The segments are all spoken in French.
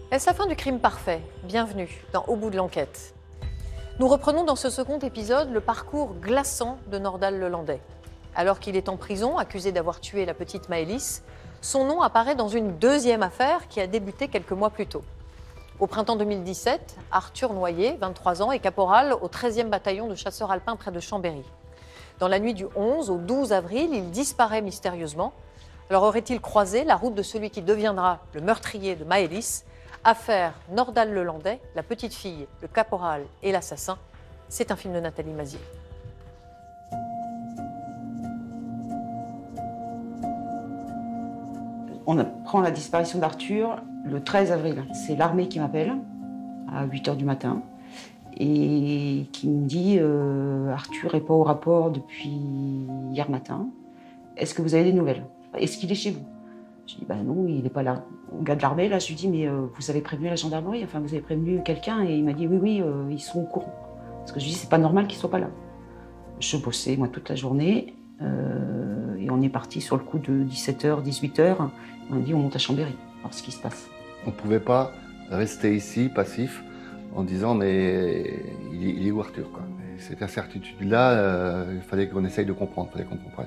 Est-ce la fin du crime parfait? Bienvenue dans Au bout de l'enquête. Nous reprenons dans ce second épisode le parcours glaçant de Nordal Lelandais. Alors qu'il est en prison, accusé d'avoir tué la petite Maëlys, son nom apparaît dans une deuxième affaire qui a débuté quelques mois plus tôt. Au printemps 2017, Arthur Noyer, 23 ans, est caporal au 13e bataillon de chasseurs alpins près de Chambéry. Dans la nuit du 11 au 12 avril, il disparaît mystérieusement. Alors aurait-il croisé la route de celui qui deviendra le meurtrier de Maëlys? Affaire Nordal Lelandais, la petite fille, le caporal et l'assassin. C'est un film de Nathalie Mazier. On apprend la disparition d'Arthur le 13 avril. C'est l'armée qui m'appelle à 8 h du matin et qui me dit Arthur n'est pas au rapport depuis hier matin. Est-ce que vous avez des nouvelles? Est-ce qu'il est chez vous? Je dis non, il n'est pas là. Au gars de l'armée, là, je lui dis mais vous avez prévenu la gendarmerie, enfin vous avez prévenu quelqu'un? Et il m'a dit oui, ils sont au courant. Parce que je lui dis c'est pas normal qu'il soit pas là. Je bossais moi toute la journée et on est parti sur le coup de 17 h, 18 h. On a dit on monte à Chambéry, voir ce qui se passe. On ne pouvait pas rester ici, passif, en disant mais il est où Arthur quoi. Et cette incertitude-là, il fallait qu'on essaye de comprendre, il fallait qu'on comprenne.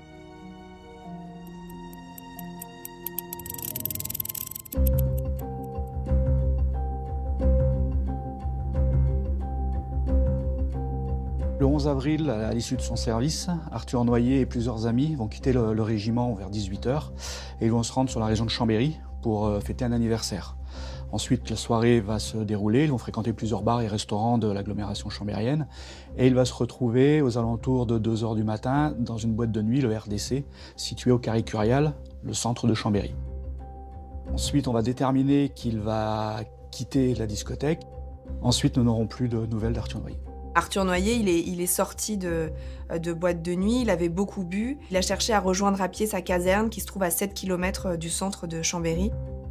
Le 11 avril, à l'issue de son service, Arthur Noyer et plusieurs amis vont quitter le régiment vers 18 h et ils vont se rendre sur la région de Chambéry pour fêter un anniversaire. Ensuite, la soirée va se dérouler, ils vont fréquenter plusieurs bars et restaurants de l'agglomération chambérienne et il va se retrouver aux alentours de 2 h du matin dans une boîte de nuit, le RDC, située au Carré Curial, le centre de Chambéry. Ensuite, on va déterminer qu'il va quitter la discothèque. Ensuite, nous n'aurons plus de nouvelles d'Arthur Noyer. Arthur Noyer, il est sorti de boîte de nuit, il avait beaucoup bu. Il a cherché à rejoindre à pied sa caserne qui se trouve à 7 km du centre de Chambéry.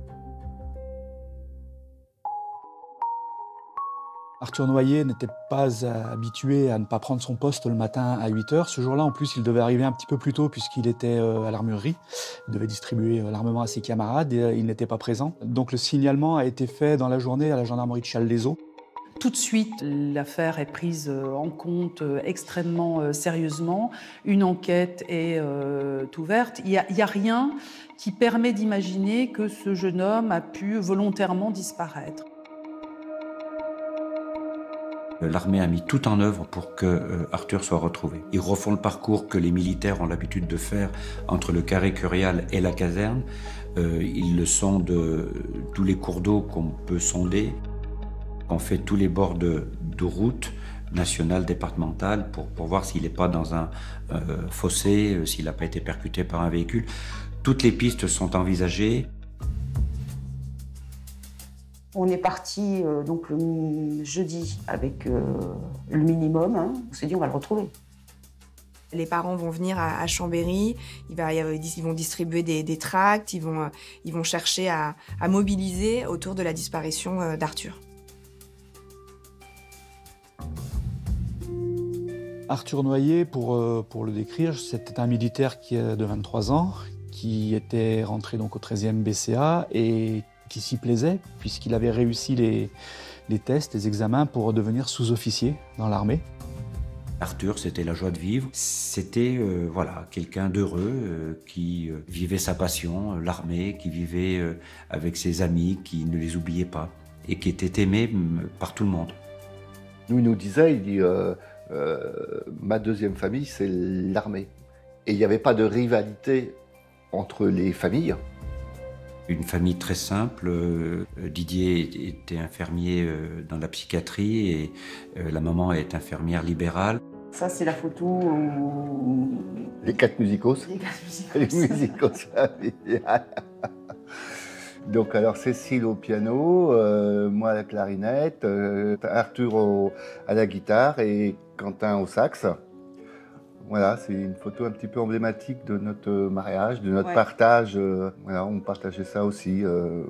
Arthur Noyer n'était pas habitué à ne pas prendre son poste le matin à 8 h. Ce jour-là, en plus, il devait arriver un petit peu plus tôt puisqu'il était à l'armurerie. Il devait distribuer l'armement à ses camarades et il n'était pas présent. Donc le signalement a été fait dans la journée à la gendarmerie de Challes-les-Eaux. Tout de suite, l'affaire est prise en compte extrêmement sérieusement. Une enquête est ouverte. Il y a rien qui permet d'imaginer que ce jeune homme a pu volontairement disparaître. L'armée a mis tout en œuvre pour que Arthur soit retrouvé. Ils refont le parcours que les militaires ont l'habitude de faire entre le Carré Curial et la caserne. Ils le sondent de tous les cours d'eau qu'on peut sonder. On fait tous les bords de route nationale, départementale, pour voir s'il n'est pas dans un fossé, s'il n'a pas été percuté par un véhicule. Toutes les pistes sont envisagées. On est parti donc le jeudi avec le minimum. On s'est dit on va le retrouver. Les parents vont venir à Chambéry, ils vont distribuer des tracts, ils vont chercher à mobiliser autour de la disparition d'Arthur. Arthur Noyer, pour le décrire, c'était un militaire de 23 ans qui était rentré donc au 13e BCA et qui s'y plaisait puisqu'il avait réussi les tests, les examens pour devenir sous-officier dans l'armée. Arthur, c'était la joie de vivre. C'était quelqu'un d'heureux qui vivait sa passion, l'armée, qui vivait avec ses amis, qui ne les oubliait pas et qui était aimé par tout le monde. Il nous disait, il dit ma deuxième famille, c'est l'armée. Et il n'y avait pas de rivalité entre les familles. Une famille très simple. Didier était infirmier dans la psychiatrie et la maman est infirmière libérale. Ça, c'est la photo où... Les 4 musicos. Les musicos familiales. Donc alors Cécile au piano, moi à la clarinette, Arthur à la guitare et Quentin au sax. Voilà, c'est une photo un petit peu emblématique de notre mariage, de notre partage. Voilà, on partageait ça aussi.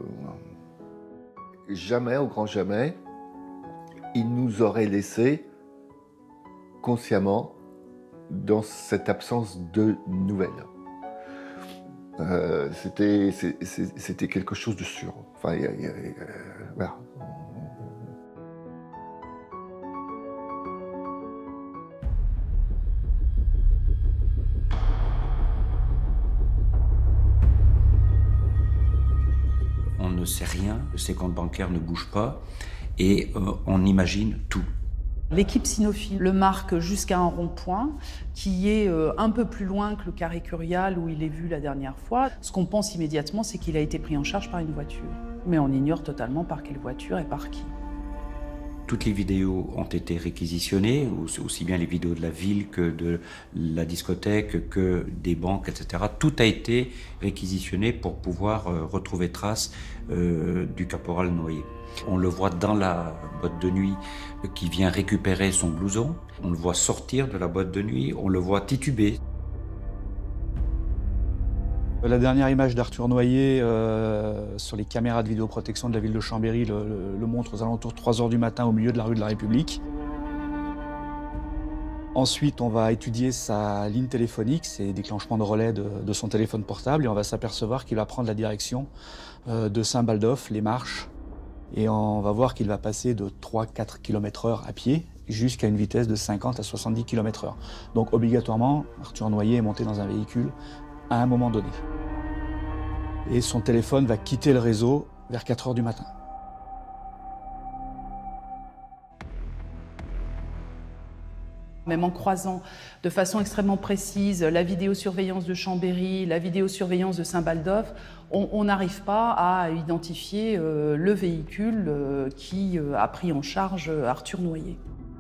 Jamais, au grand jamais, il nous aurait laissé consciemment dans cette absence de nouvelles. C'était quelque chose de sûr. Enfin, voilà. On ne sait rien, ses comptes bancaires ne bougent pas et on imagine tout. L'équipe cynophile le marque jusqu'à un rond-point qui est un peu plus loin que le carré curial où il est vu la dernière fois. Ce qu'on pense immédiatement, c'est qu'il a été pris en charge par une voiture. Mais on ignore totalement par quelle voiture et par qui. Toutes les vidéos ont été réquisitionnées, aussi bien les vidéos de la ville que de la discothèque, que des banques, etc. Tout a été réquisitionné pour pouvoir retrouver trace du caporal noyé. On le voit dans la boîte de nuit qui vient récupérer son blouson. On le voit sortir de la boîte de nuit, on le voit tituber. La dernière image d'Arthur Noyer sur les caméras de vidéoprotection de la ville de Chambéry le montre aux alentours de 3 h du matin au milieu de la rue de la République. Ensuite, on va étudier sa ligne téléphonique, ses déclenchements de relais de son téléphone portable, et on va s'apercevoir qu'il va prendre la direction de Saint-Baldoff, les Marches. Et on va voir qu'il va passer de 3-4 km/h à pied jusqu'à une vitesse de 50 à 70 km/h. Donc obligatoirement, Arthur Noyer est monté dans un véhicule à un moment donné. Et son téléphone va quitter le réseau vers 4 h du matin. Même en croisant de façon extrêmement précise la vidéosurveillance de Chambéry, la vidéosurveillance de Saint-Baldoff, on n'arrive pas à identifier le véhicule qui a pris en charge Arthur Noyer.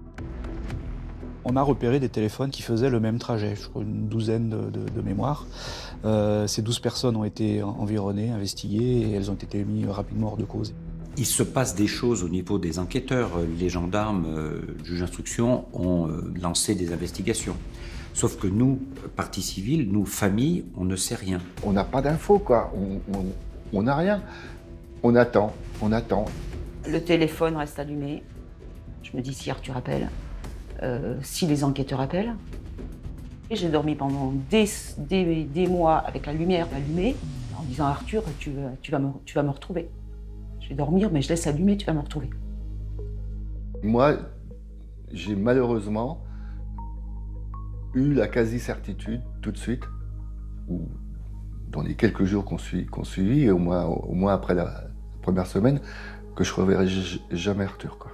On a repéré des téléphones qui faisaient le même trajet, je crois une douzaine de mémoires. Ces 12 personnes ont été environnées, investiguées, et elles ont été mises rapidement hors de cause. Il se passe des choses au niveau des enquêteurs. Les gendarmes, juges d'instruction, ont lancé des investigations. Sauf que nous, partie civile, nous, famille, on ne sait rien. On n'a pas d'infos, quoi. On n'a rien. On attend, on attend. Le téléphone reste allumé. Je me dis si Arthur appelle, si les enquêteurs appellent. Et j'ai dormi pendant des mois avec la lumière allumée, en disant Arthur, tu vas me retrouver. Je vais dormir, mais je laisse allumer, tu vas me retrouver. Moi, j'ai malheureusement eu la quasi-certitude tout de suite, ou dans les quelques jours qu'on suivit, et au moins après la première semaine, que je ne reverrai jamais Arthur, quoi.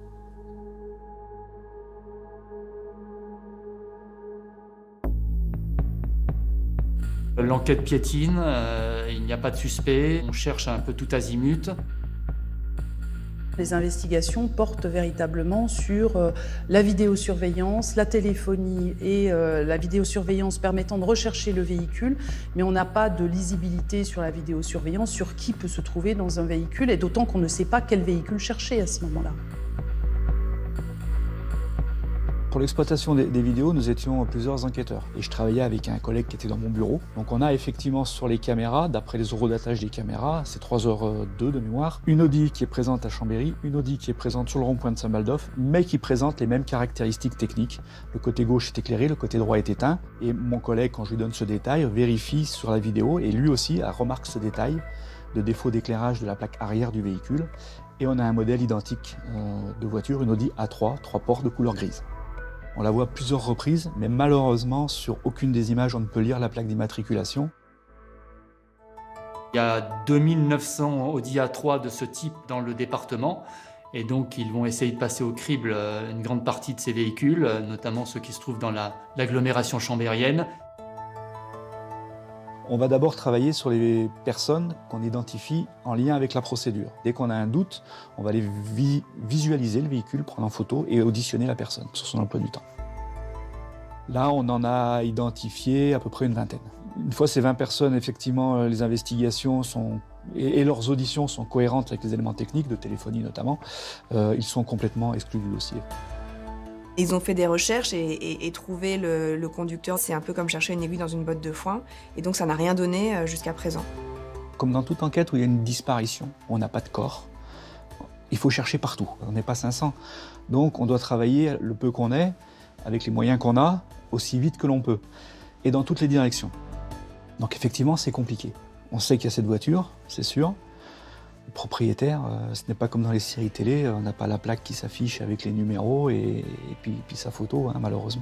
L'enquête piétine, il n'y a pas de suspect, on cherche un peu tout azimut. Les investigations portent véritablement sur la vidéosurveillance, la téléphonie et la vidéosurveillance permettant de rechercher le véhicule, mais on n'a pas de lisibilité sur la vidéosurveillance, sur qui peut se trouver dans un véhicule, et d'autant qu'on ne sait pas quel véhicule chercher à ce moment-là. Pour l'exploitation des vidéos, nous étions plusieurs enquêteurs. Et je travaillais avec un collègue qui était dans mon bureau. Donc on a effectivement sur les caméras, d'après les horodatage des caméras, c'est 3h02 de mémoire, une Audi qui est présente à Chambéry, une Audi qui est présente sur le rond-point de Saint-Baldoff, mais qui présente les mêmes caractéristiques techniques. Le côté gauche est éclairé, le côté droit est éteint. Et mon collègue, quand je lui donne ce détail, vérifie sur la vidéo, et lui aussi remarque ce détail de défaut d'éclairage de la plaque arrière du véhicule. Et on a un modèle identique de voiture, une Audi A3, 3 portes de couleur grise. On la voit plusieurs reprises, mais malheureusement, sur aucune des images, on ne peut lire la plaque d'immatriculation. Il y a 2900 Audi A3 de ce type dans le département, et donc ils vont essayer de passer au crible une grande partie de ces véhicules, notamment ceux qui se trouvent dans l'agglomération chambérienne. On va d'abord travailler sur les personnes qu'on identifie en lien avec la procédure. Dès qu'on a un doute, on va aller visualiser le véhicule, prendre en photo et auditionner la personne sur son emploi du temps. Là, on en a identifié à peu près une vingtaine. Une fois ces 20 personnes, effectivement, les investigations et leurs auditions sont cohérentes avec les éléments techniques, de téléphonie notamment, ils sont complètement exclus du dossier. Ils ont fait des recherches et trouvé le conducteur. C'est un peu comme chercher une aiguille dans une botte de foin. Et donc ça n'a rien donné jusqu'à présent. Comme dans toute enquête où il y a une disparition, on n'a pas de corps, il faut chercher partout. On n'est pas 500. Donc on doit travailler le peu qu'on est, avec les moyens qu'on a, aussi vite que l'on peut. Et dans toutes les directions. Donc effectivement, c'est compliqué. On sait qu'il y a cette voiture, c'est sûr. Le propriétaire, ce n'est pas comme dans les séries télé, on n'a pas la plaque qui s'affiche avec les numéros et puis sa photo, hein, malheureusement.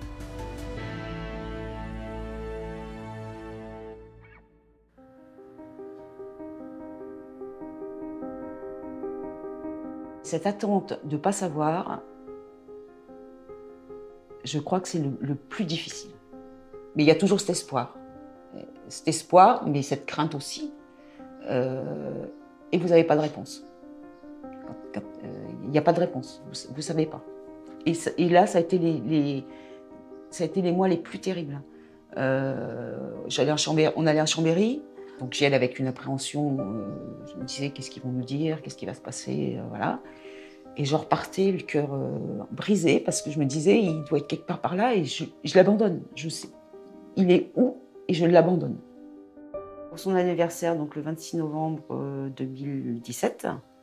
Cette attente de ne pas savoir, je crois que c'est le plus difficile. Mais il y a toujours cet espoir. Mais cette crainte aussi. Et vous n'avez pas de réponse. Il n'y a pas de réponse, vous ne savez pas. Et là, ça a été les mois les plus terribles. On allait à Chambéry, donc j'y allais avec une appréhension. Je me disais, qu'est-ce qu'ils vont nous dire, qu'est-ce qui va se passer, voilà. Et je repartais le cœur brisé, parce que je me disais, il doit être quelque part par là, et je l'abandonne. Je sais, il est où, et je l'abandonne. Pour son anniversaire, donc le 26 novembre 2017,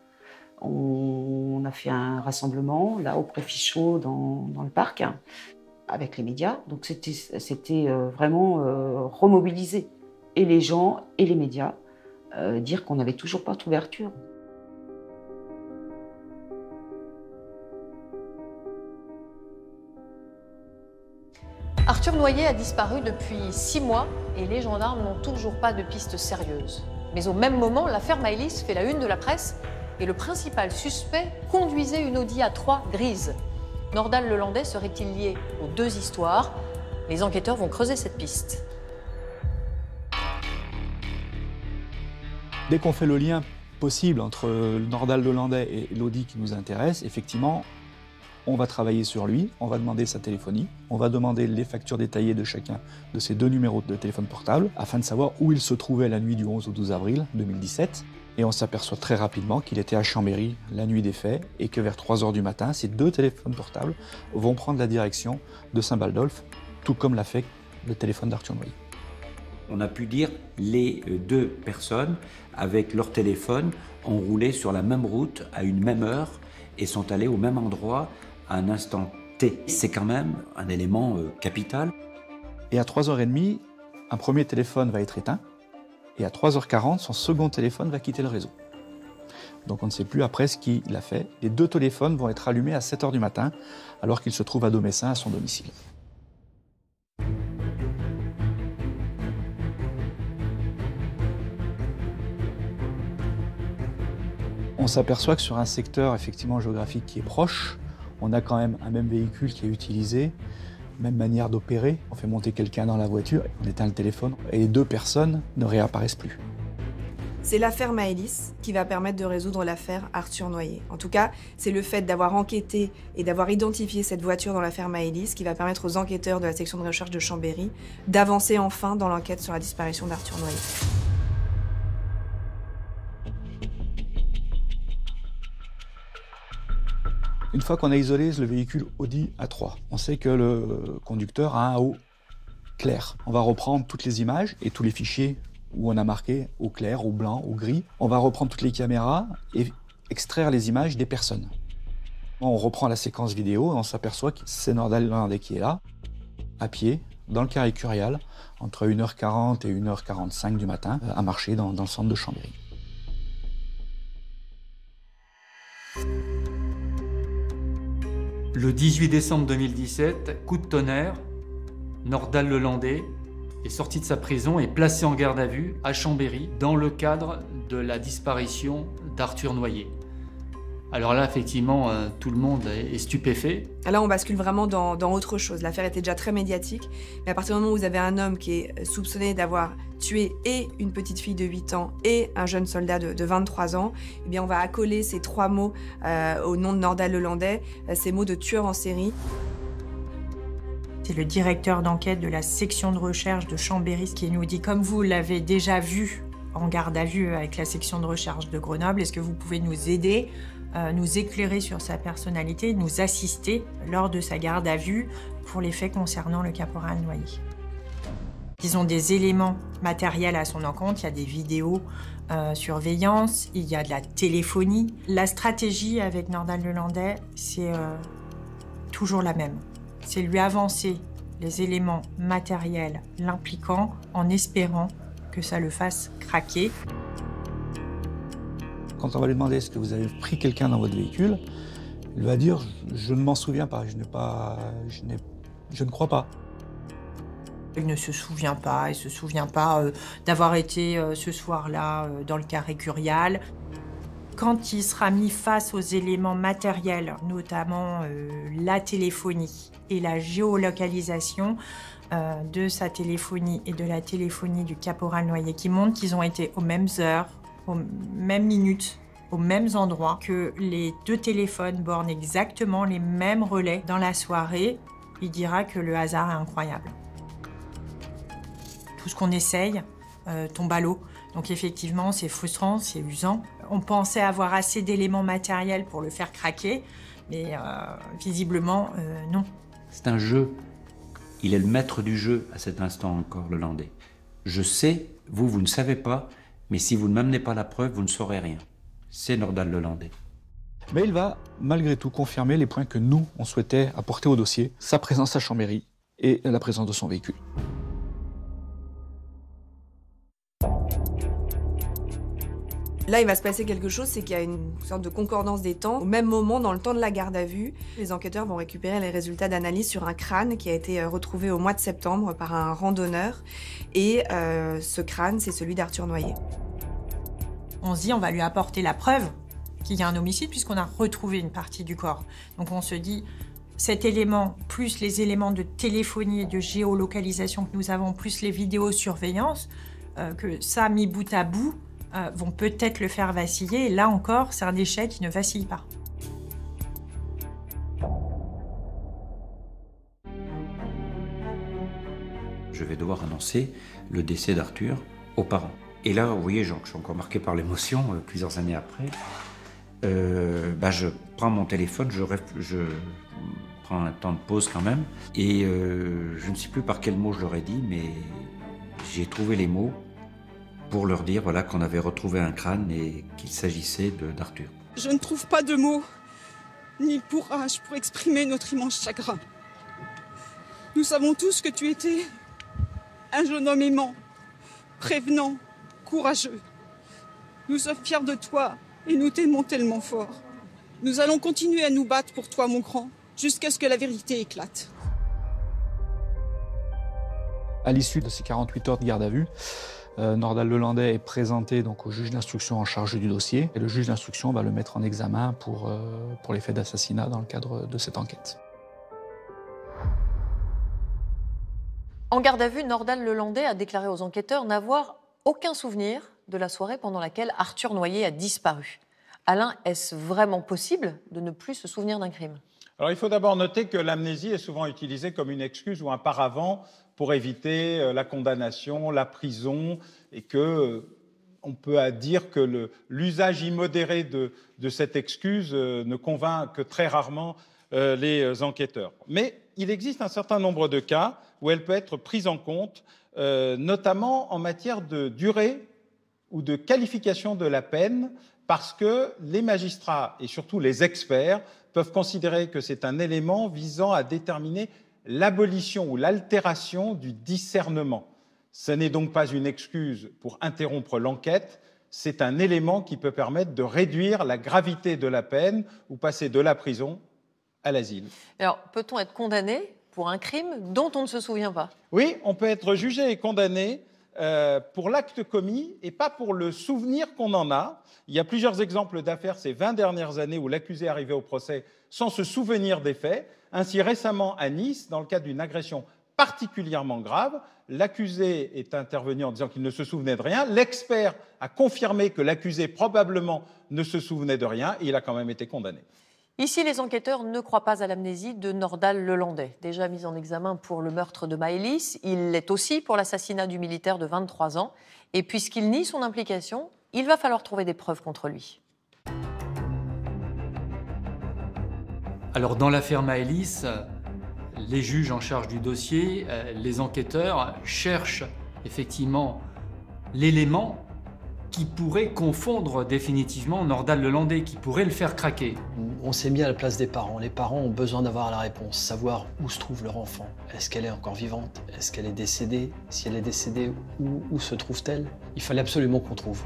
on a fait un rassemblement, là, au Préfichot, dans le parc, avec les médias. Donc c'était vraiment remobiliser et les gens et les médias, dire qu'on n'avait toujours pas trouvé Arthur. Arthur Noyer a disparu depuis 6 mois et les gendarmes n'ont toujours pas de piste sérieuse. Mais au même moment, l'affaire Maëlys fait la une de la presse et le principal suspect conduisait une Audi A3 grise. Nordal-Lelandais serait-il lié aux 2 histoires? Les enquêteurs vont creuser cette piste. Dès qu'on fait le lien possible entre Nordal-Lelandais et l'Audi qui nous intéresse, effectivement, on va travailler sur lui, on va demander sa téléphonie, on va demander les factures détaillées de chacun de ces 2 numéros de téléphone portable afin de savoir où il se trouvait la nuit du 11 au 12 avril 2017. Et on s'aperçoit très rapidement qu'il était à Chambéry la nuit des faits et que vers 3 h du matin, ces 2 téléphones portables vont prendre la direction de Saint-Baldolphe, tout comme l'a fait le téléphone d'Arthur Noyer. On a pu dire les 2 personnes, avec leur téléphone, ont roulé sur la même route à une même heure et sont allés au même endroit à un instant T. C'est quand même un élément capital. Et à 3 h 30, un premier téléphone va être éteint et à 3 h 40, son second téléphone va quitter le réseau. Donc on ne sait plus après ce qu'il a fait. Les 2 téléphones vont être allumés à 7 h du matin alors qu'il se trouve à Domessin, à son domicile. On s'aperçoit que sur un secteur effectivement géographique qui est proche, on a quand même un même véhicule qui est utilisé, même manière d'opérer. On fait monter quelqu'un dans la voiture, on éteint le téléphone et les 2 personnes ne réapparaissent plus. C'est l'affaire Maëlys qui va permettre de résoudre l'affaire Arthur Noyer. En tout cas, c'est le fait d'avoir enquêté et d'avoir identifié cette voiture dans l'affaire Maëlys qui va permettre aux enquêteurs de la section de recherche de Chambéry d'avancer enfin dans l'enquête sur la disparition d'Arthur Noyer. Une fois qu'on a isolé le véhicule Audi A3, on sait que le conducteur a un haut clair. On va reprendre toutes les images et tous les fichiers où on a marqué au clair, au blanc, au gris. On va reprendre toutes les caméras et extraire les images des personnes. On reprend la séquence vidéo et on s'aperçoit que c'est Nordal-Lelandais qui est là, à pied, dans le carré Curial, entre 1 h 40 et 1 h 45 du matin, à marcher dans le centre de Chambéry. Le 18 décembre 2017, coup de tonnerre, Nordal-Lelandais est sorti de sa prison et placé en garde à vue à Chambéry dans le cadre de la disparition d'Arthur Noyer. Alors là, effectivement, tout le monde est stupéfait. Là, on bascule vraiment dans autre chose. L'affaire était déjà très médiatique, mais à partir du moment où vous avez un homme qui est soupçonné d'avoir tué et une petite fille de 8 ans et un jeune soldat de 23 ans, eh bien, on va accoler ces 3 mots au nom de Nordal-Lelandais, ces mots de tueur en série. C'est le directeur d'enquête de la section de recherche de Chambéry qui nous dit, comme vous l'avez déjà vu en garde à vue avec la section de recherche de Grenoble, est-ce que vous pouvez nous aider, nous éclairer sur sa personnalité, nous assister lors de sa garde à vue pour les faits concernant le caporal Noyer. Ils ont des éléments matériels à son encontre, il y a des vidéos surveillance, il y a de la téléphonie. La stratégie avec Nordal-Lelandais, c'est toujours la même. C'est lui avancer les éléments matériels l'impliquant en espérant que ça le fasse craquer. Quand on va lui demander est-ce que vous avez pris quelqu'un dans votre véhicule, il va dire je ne m'en souviens pas, je ne crois pas. Il ne se souvient pas, il se souvient pas d'avoir été ce soir-là dans le carré Curial. Quand il sera mis face aux éléments matériels, notamment la téléphonie et la géolocalisation de sa téléphonie et de la téléphonie du caporal Noyer, qui montrent qu'ils ont été aux mêmes heures, aux mêmes minutes, aux mêmes endroits, que les deux téléphones bornent exactement les mêmes relais dans la soirée, il dira que le hasard est incroyable. Tout ce qu'on essaye tombe à l'eau. Donc effectivement, c'est frustrant, c'est usant. On pensait avoir assez d'éléments matériels pour le faire craquer, mais visiblement, non. C'est un jeu. Il est le maître du jeu à cet instant encore, le Landais. Je sais, vous ne savez pas, mais si vous ne m'amenez pas la preuve, vous ne saurez rien. C'est Nordal le Landais. Mais il va malgré tout confirmer les points que nous, on souhaitait apporter au dossier, sa présence à Chambéry et la présence de son véhicule. Là, il va se passer quelque chose, c'est qu'il y a une sorte de concordance des temps. Au même moment, dans le temps de la garde à vue, les enquêteurs vont récupérer les résultats d'analyse sur un crâne qui a été retrouvé au mois de septembre par un randonneur. Et ce crâne, c'est celui d'Arthur Noyer. On se dit, on va lui apporter la preuve qu'il y a un homicide puisqu'on a retrouvé une partie du corps. Donc on se dit, cet élément, plus les éléments de téléphonie et de géolocalisation que nous avons, plus les vidéosurveillance, que ça, mis bout à bout, vont peut-être le faire vaciller. Et là encore, c'est un déchet qui ne vacille pas. Je vais devoir annoncer le décès d'Arthur aux parents. Et là, vous voyez, je suis encore marqué par l'émotion, plusieurs années après. Je prends mon téléphone, je prends un temps de pause quand même. Et je ne sais plus par quel mot je leur ai dit, mais j'ai trouvé les mots pour leur dire voilà, qu'on avait retrouvé un crâne et qu'il s'agissait d'Arthur. Je ne trouve pas de mots, ni courage pour exprimer notre immense chagrin. Nous savons tous que tu étais un jeune homme aimant, prévenant, courageux. Nous sommes fiers de toi et nous t'aimons tellement fort. Nous allons continuer à nous battre pour toi, mon grand, jusqu'à ce que la vérité éclate. À l'issue de ces 48 heures de garde à vue, Nordal le Landais est présenté donc au juge d'instruction en charge du dossier et le juge d'instruction va le mettre en examen pour les faits d'assassinat dans le cadre de cette enquête. En garde à vue, Nordal le Landais a déclaré aux enquêteurs n'avoir aucun souvenir de la soirée pendant laquelle Arthur Noyer a disparu. Alain, est-ce vraiment possible de ne plus se souvenir d'un crime ? Alors il faut d'abord noter que l'amnésie est souvent utilisée comme une excuse ou un paravent pour éviter la condamnation, la prison, et qu'on peut dire que l'usage immodéré de cette excuse ne convainc que très rarement les enquêteurs. Mais il existe un certain nombre de cas où elle peut être prise en compte, notamment en matière de durée ou de qualification de la peine, parce que les magistrats et surtout les experts peuvent considérer que c'est un élément visant à déterminer l'abolition ou l'altération du discernement. Ce n'est donc pas une excuse pour interrompre l'enquête, c'est un élément qui peut permettre de réduire la gravité de la peine ou passer de la prison à l'asile. Alors, peut-on être condamné pour un crime dont on ne se souvient pas ? Oui, on peut être jugé et condamné pour l'acte commis et pas pour le souvenir qu'on en a. Il y a plusieurs exemples d'affaires ces 20 dernières années où l'accusé est arrivé au procès sans se souvenir des faits. Ainsi, récemment à Nice, dans le cadre d'une agression particulièrement grave, l'accusé est intervenu en disant qu'il ne se souvenait de rien. L'expert a confirmé que l'accusé probablement ne se souvenait de rien et il a quand même été condamné. Ici, les enquêteurs ne croient pas à l'amnésie de Nordal le Landais. Déjà mis en examen pour le meurtre de Maëlys, il l'est aussi pour l'assassinat du militaire de 23 ans. Et puisqu'il nie son implication, il va falloir trouver des preuves contre lui. Alors, dans l'affaire Maëlys, les juges en charge du dossier, les enquêteurs cherchent effectivement l'élément qui pourrait confondre définitivement Nordal-Lelandais, qui pourrait le faire craquer. On s'est mis à la place des parents. Les parents ont besoin d'avoir la réponse, savoir où se trouve leur enfant. Est-ce qu'elle est encore vivante? Est-ce qu'elle est décédée? Si elle est décédée, où se trouve-t-elle? Il fallait absolument qu'on trouve.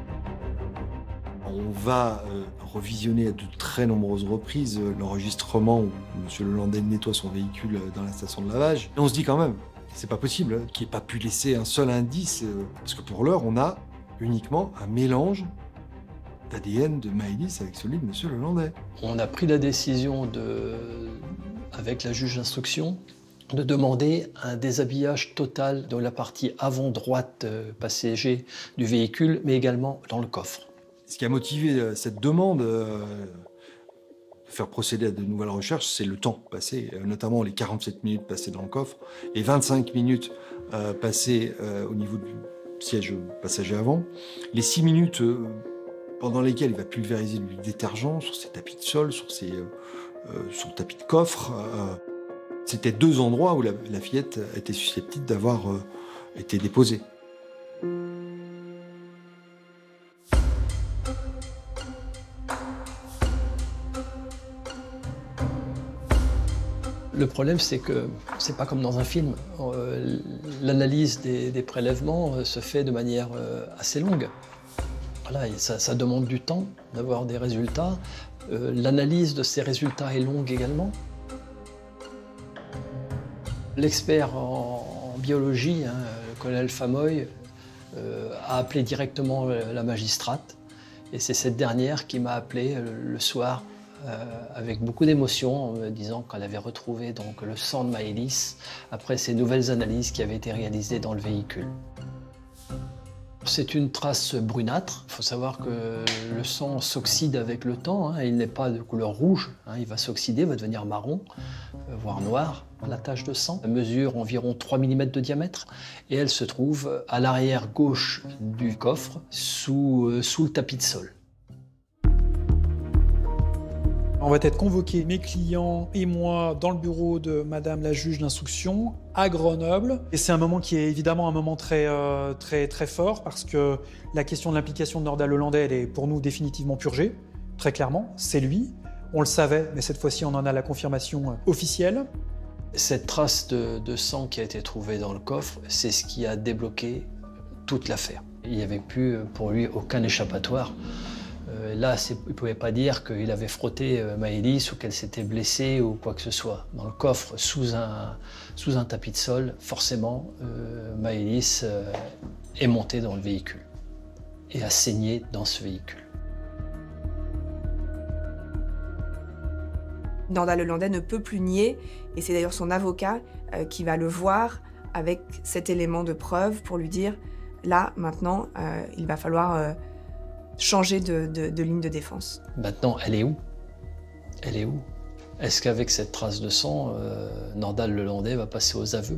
On va revisionner à de très nombreuses reprises l'enregistrement où M. Lelandais nettoie son véhicule dans la station de lavage. Et on se dit quand même, c'est pas possible qu'il n'ait pas pu laisser un seul indice, parce que pour l'heure, on a uniquement un mélange d'ADN de Maëlys avec celui de M. Lelandais. On a pris la décision, avec la juge d'instruction, de demander un déshabillage total de la partie avant droite passager du véhicule, mais également dans le coffre. Ce qui a motivé cette demande de faire procéder à de nouvelles recherches, c'est le temps passé, notamment les 47 minutes passées dans le coffre, les 25 minutes passées au niveau du siège passager avant, les 6 minutes pendant lesquelles il va pulvériser du détergent sur ses tapis de sol, sur son tapis de coffre. C'était 2 endroits où la fillette était susceptible d'avoir été déposée. Le problème, c'est que c'est pas comme dans un film. L'analyse des prélèvements se fait de manière assez longue. Voilà, et ça demande du temps d'avoir des résultats. L'analyse de ces résultats est longue également. L'expert en biologie, le colonel Famoy, a appelé directement la magistrate. Et c'est cette dernière qui m'a appelé le soir avec beaucoup d'émotion en me disant qu'elle avait retrouvé donc, le sang de Maëlys après ces nouvelles analyses qui avaient été réalisées dans le véhicule. C'est une trace brunâtre. Il faut savoir que le sang s'oxyde avec le temps. Il n'est pas de couleur rouge. Il va s'oxyder, va devenir marron, voire noir, la tache de sang. Elle mesure environ 3 mm de diamètre et elle se trouve à l'arrière gauche du coffre, sous le tapis de sol. On va être convoqués, mes clients et moi, dans le bureau de Madame la juge d'instruction à Grenoble. Et c'est un moment qui est évidemment un moment très fort parce que la question de l'implication de Nordal-Lelandais, elle est pour nous définitivement purgée, très clairement. C'est lui. On le savait, mais cette fois-ci, on en a la confirmation officielle. Cette trace de sang qui a été trouvée dans le coffre, c'est ce qui a débloqué toute l'affaire. Il n'y avait plus pour lui aucun échappatoire. Là, il ne pouvait pas dire qu'il avait frotté Maëlys ou qu'elle s'était blessée ou quoi que ce soit. Dans le coffre, sous un tapis de sol, forcément, Maëlys est montée dans le véhicule et a saigné dans ce véhicule. Nordal-Lelandais ne peut plus nier, et c'est d'ailleurs son avocat qui va le voir avec cet élément de preuve pour lui dire « là, maintenant, il va falloir changer de ligne de défense ». Maintenant, elle est où? Elle est où? Est-ce qu'avec cette trace de sang, Nordal-Lelandais va passer aux aveux?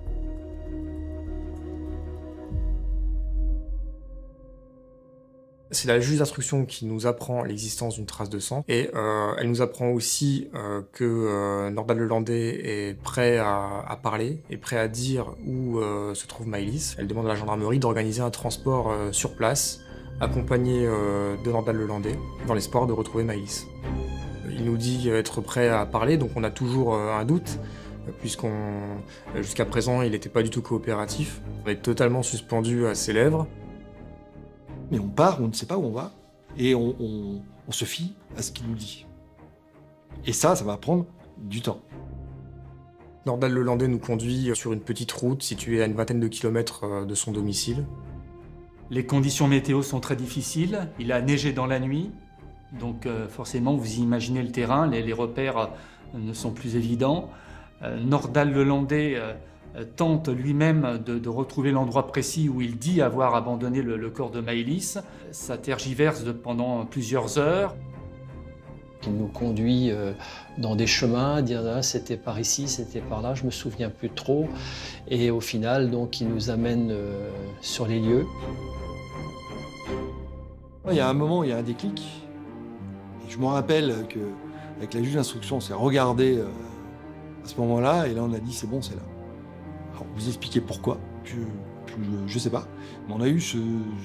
C'est la juge d'instruction qui nous apprend l'existence d'une trace de sang et elle nous apprend aussi que Nordal-Lelandais est prêt à parler, est prêt à dire où se trouve Maëlys. Elle demande à la gendarmerie d'organiser un transport sur place, accompagné de Nordal-Lelandais, dans l'espoir de retrouver Maëlys. Il nous dit être prêt à parler, donc on a toujours un doute, jusqu'à présent il n'était pas du tout coopératif. On est totalement suspendu à ses lèvres. Mais on part, on ne sait pas où on va, et on se fie à ce qu'il nous dit. Et ça va prendre du temps. Nordal-Lelandais nous conduit sur une petite route située à une vingtaine de kilomètres de son domicile. Les conditions météo sont très difficiles, il a neigé dans la nuit, donc forcément vous imaginez le terrain, les repères ne sont plus évidents. Nordal-Lelandais tente lui-même de retrouver l'endroit précis où il dit avoir abandonné le corps de Maëlys. Ça tergiverse pendant plusieurs heures. Il nous conduit dans des chemins, dire ah, c'était par ici, c'était par là, je me souviens plus trop. Et au final, donc, il nous amène sur les lieux. Il y a un moment, il y a un déclic. Et je me rappelle qu'avec la juge d'instruction, on s'est regardé à ce moment-là, et là on a dit c'est bon, c'est là. Alors vous expliquez pourquoi, plus je sais pas. Mais on a eu ce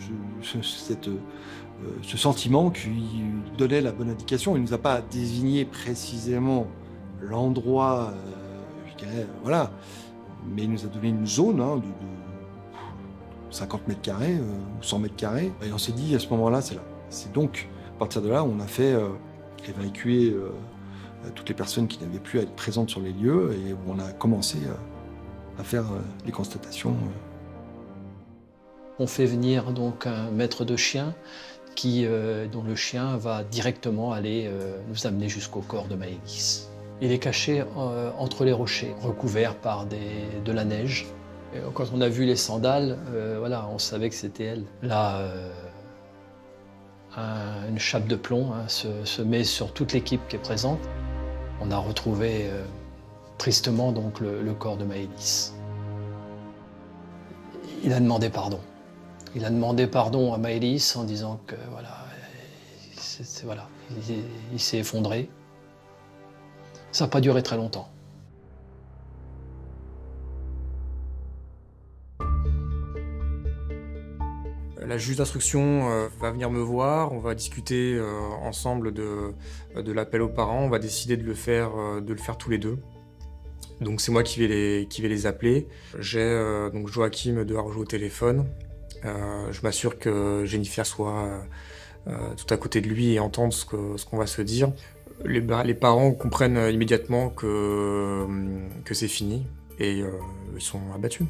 sentiment qui donnait la bonne indication. Il nous a pas désigné précisément l'endroit, je dirais, voilà. Mais il nous a donné une zone de 50 mètres carrés ou 100 mètres carrés. Et on s'est dit, à ce moment-là, c'est là. C'est donc, à partir de là, on a fait évacuer toutes les personnes qui n'avaient plus à être présentes sur les lieux et on a commencé à faire les constatations. On fait venir donc un maître de chien dont le chien va directement aller nous amener jusqu'au corps de Maëlys. Il est caché entre les rochers, recouvert par de la neige. Et quand on a vu les sandales, voilà, on savait que c'était elle. Là, une chape de plomb se met sur toute l'équipe qui est présente. On a retrouvé tristement donc le corps de Maëlys. Il a demandé pardon. Il a demandé pardon à Maëlys en disant que voilà, il s'est effondré. Ça n'a pas duré très longtemps. La juge d'instruction va venir me voir, on va discuter ensemble de l'appel aux parents, on va décider de le faire tous les deux. Donc c'est moi qui vais les appeler. J'ai donc Joachim de Harjo au téléphone. Je m'assure que Jennifer soit tout à côté de lui et entende ce qu'on va se dire. Les parents comprennent immédiatement que c'est fini et ils sont abattus.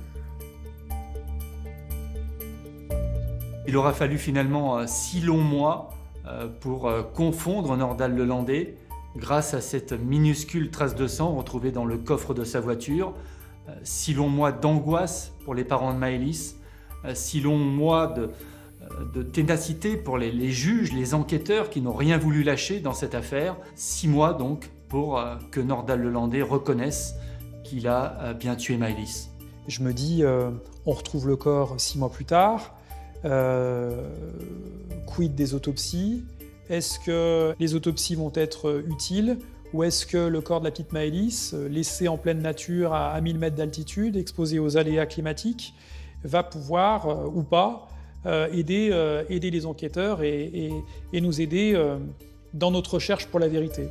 Il aura fallu finalement 6 longs mois pour confondre Nordahl-Lelandais grâce à cette minuscule trace de sang retrouvée dans le coffre de sa voiture. 6 longs mois d'angoisse pour les parents de Maëlys, 6 longs mois de ténacité pour les juges, les enquêteurs qui n'ont rien voulu lâcher dans cette affaire. 6 mois donc pour que Nordahl-Lelandais reconnaisse qu'il a bien tué Maëlys. Je me dis, on retrouve le corps 6 mois plus tard. Quid des autopsies? Est-ce que les autopsies vont être utiles ou est-ce que le corps de la petite Maëlys, laissé en pleine nature à 1000 mètres d'altitude, exposé aux aléas climatiques, va pouvoir ou pas aider les enquêteurs et nous aider dans notre recherche pour la vérité?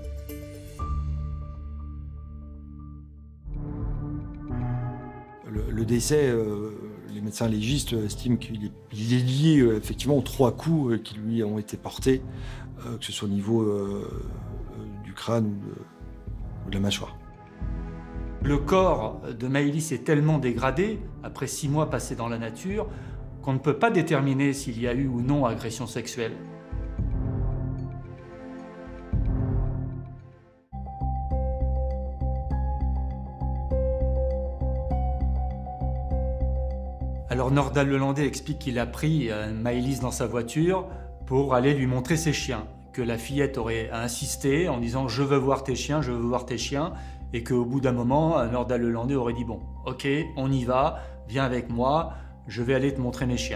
Le décès, les médecins légistes estiment qu'il est lié effectivement aux 3 coups qui lui ont été portés, que ce soit au niveau du crâne ou de la mâchoire. Le corps de Maëlys est tellement dégradé, après 6 mois passés dans la nature, qu'on ne peut pas déterminer s'il y a eu ou non agression sexuelle. Alors Nordahl-Lelandais explique qu'il a pris Maëlys dans sa voiture pour aller lui montrer ses chiens, que la fillette aurait insisté en disant « je veux voir tes chiens, je veux voir tes chiens », et qu'au bout d'un moment, Nordahl-Lelandais aurait dit « bon, ok, on y va, viens avec moi, je vais aller te montrer mes chiens ».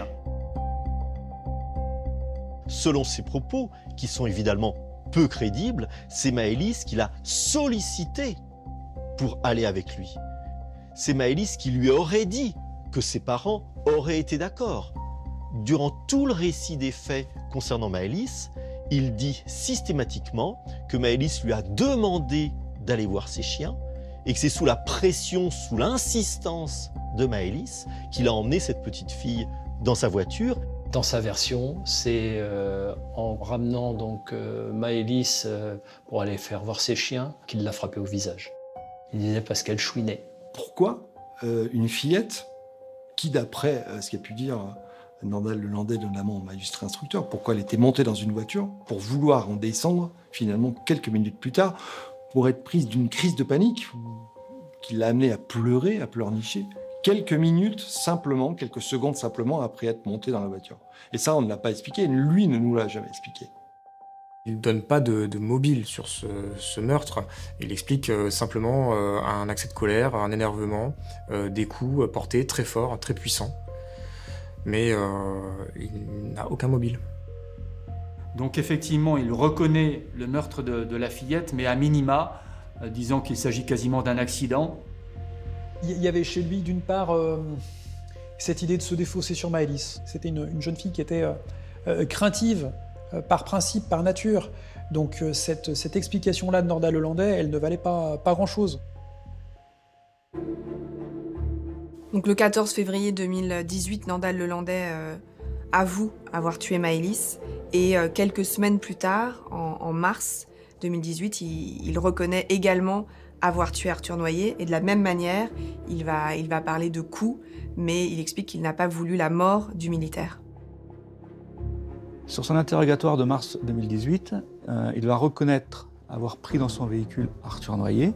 Selon ses propos, qui sont évidemment peu crédibles, c'est Maëlys qui l'a sollicité pour aller avec lui. C'est Maëlys qui lui aurait dit que ses parents auraient été d'accord. Durant tout le récit des faits concernant Maëlys, il dit systématiquement que Maëlys lui a demandé d'aller voir ses chiens et que c'est sous la pression, sous l'insistance de Maëlys qu'il a emmené cette petite fille dans sa voiture. Dans sa version, c'est en ramenant donc Maëlys pour aller faire voir ses chiens qu'il l'a frappée au visage. Il disait parce qu'elle chouinait. Pourquoi une fillette qui, d'après ce qu'a pu dire Nordahl-Lelandais, notamment magistrat instructeur, pourquoi elle était montée dans une voiture pour vouloir en descendre, finalement, quelques minutes plus tard, pour être prise d'une crise de panique qui l'a amenée à pleurer, à pleurnicher, quelques minutes simplement, quelques secondes simplement après être montée dans la voiture. Et ça, on ne l'a pas expliqué, lui ne nous l'a jamais expliqué. Il ne donne pas de mobile sur ce meurtre. Il explique simplement un accès de colère, un énervement, des coups portés très forts, très puissants. Mais il n'a aucun mobile. Donc effectivement, il reconnaît le meurtre de la fillette, mais à minima, disant qu'il s'agit quasiment d'un accident. Il y avait chez lui, d'une part, Cette idée de se défausser sur Maëlys, c'était une jeune fille qui était craintive par principe, par nature. Donc cette explication-là de Nordal Lelandais, elle ne valait pas grand-chose. Donc le 14 février 2018, Nordal Lelandais avoue avoir tué Maëlys. Et quelques semaines plus tard, en mars 2018, il reconnaît également avoir tué Arthur Noyer. Et de la même manière, il va parler de coups, mais il explique qu'il n'a pas voulu la mort du militaire. Sur son interrogatoire de mars 2018, il va reconnaître avoir pris dans son véhicule Arthur Noyer.